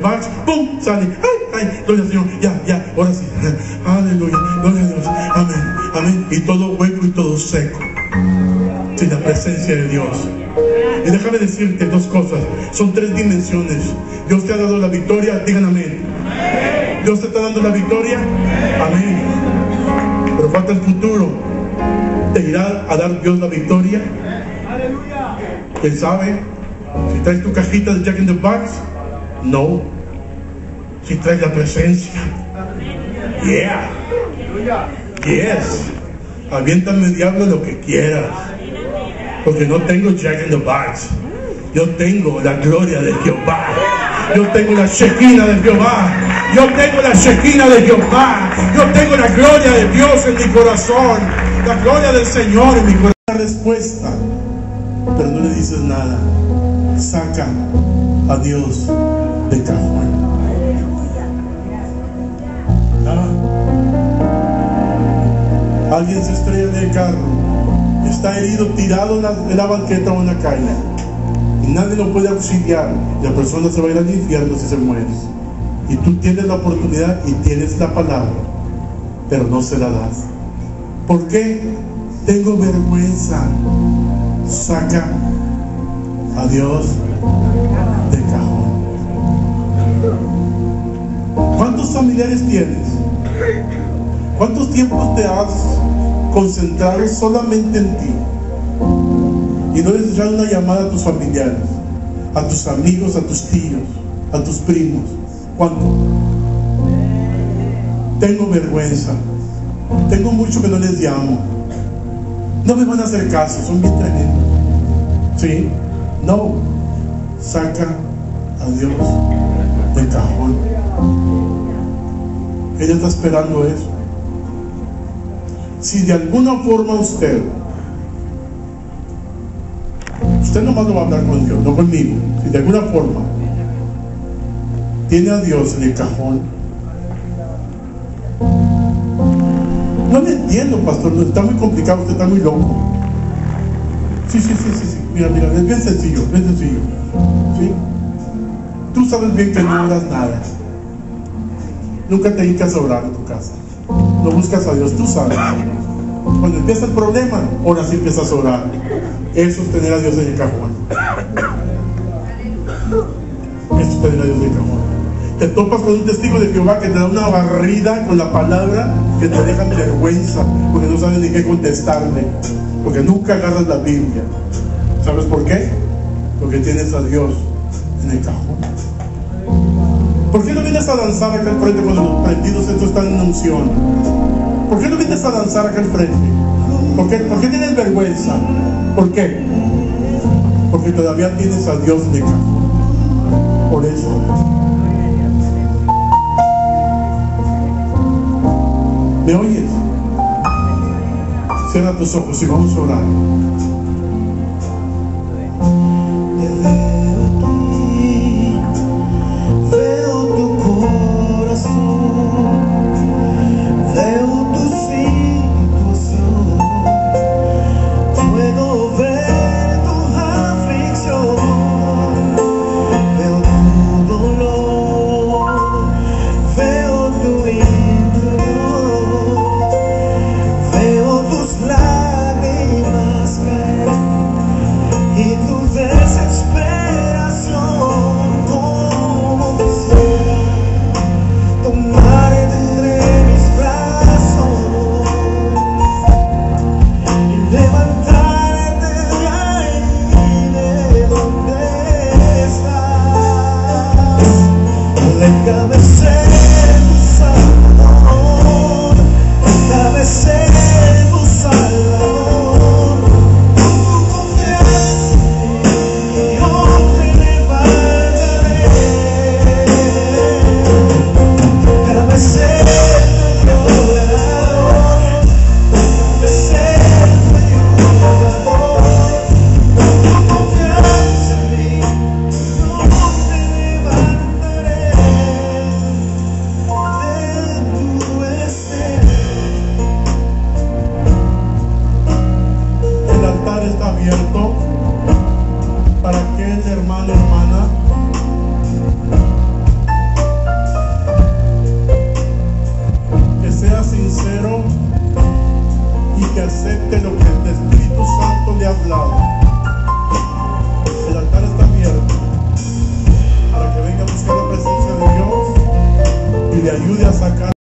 Max, ¡pum! Sale. ¡Ay! Gloria al Señor. Ya, ahora sí. Aleluya. Gloria a Dios. Amén. Y todo hueco y todo seco. Sin la presencia de Dios. Y déjame decirte dos cosas. Son tres dimensiones. Dios te ha dado la victoria. Digan amén. Dios te está dando la victoria. Amén. Pero falta el futuro. ¿Te irá a dar Dios la victoria? Aleluya. ¿Quién sabe? Si traes tu cajita de Jack in the Box, no. Si traes la presencia, yeah, yes. Aviéntame, diablo, lo que quieras, porque no tengo Jack in the Box. Yo tengo la gloria de Jehová. Yo tengo la Shekinah de Jehová. Yo tengo la Shekinah de Jehová. Yo tengo la gloria de Dios en mi corazón. La gloria del Señor en mi corazón. La respuesta, pero no le dices nada. Saca a Dios de cajón. Alguien se estrella en el carro, está herido, tirado en la banqueta o en la calle, y nadie lo puede auxiliar. La persona se va a ir al infierno si se muere. Y tú tienes la oportunidad y tienes la palabra, pero no se la das. ¿Por qué? Tengo vergüenza. Saca a Dios de cajón. ¿Cuántos familiares tienes? ¿Cuántos tiempos te has concentrado solamente en ti y no les echado una llamada a tus familiares, a tus amigos, a tus tíos, a tus primos? ¿Cuánto? Tengo vergüenza. Tengo mucho que no les llamo. No me van a hacer caso, son bien tremendos. ¿Sí? No. Saca a Dios del cajón. Ella está esperando eso. Si de alguna forma usted nomás no va a hablar con Dios, no conmigo. Si de alguna forma tiene a Dios en el cajón, no le entiendo, pastor, está muy complicado, usted está muy loco. Sí. Mira, es bien sencillo. ¿Sí? Tú sabes bien que no oras nada. Nunca te dedicas a orar en tu casa. No buscas a Dios, tú sabes. Cuando empieza el problema, ahora sí empiezas a orar. Eso es tener a Dios en el cajón. Eso es tener a Dios en el cajón. Te topas con un testigo de Jehová que te da una barrida con la palabra que te dejan vergüenza, porque no sabes ni qué contestarle, porque nunca agarras la Biblia. ¿Sabes por qué? Porque tienes a Dios en el cajón. ¿Por qué no vienes a danzar acá al frente cuando los prendidos estos están en unción? ¿Por qué no vienes a danzar acá al frente? ¿Por qué tienes vergüenza? ¿Por qué? Porque todavía tienes a Dios en el cajón. Por eso. ¿Me oyes? Cierra tus ojos y vamos a orar. sea sincero y que acepte lo que el Espíritu Santo le ha hablado. El altar está abierto para que venga a buscar la presencia de Dios y le ayude a sacar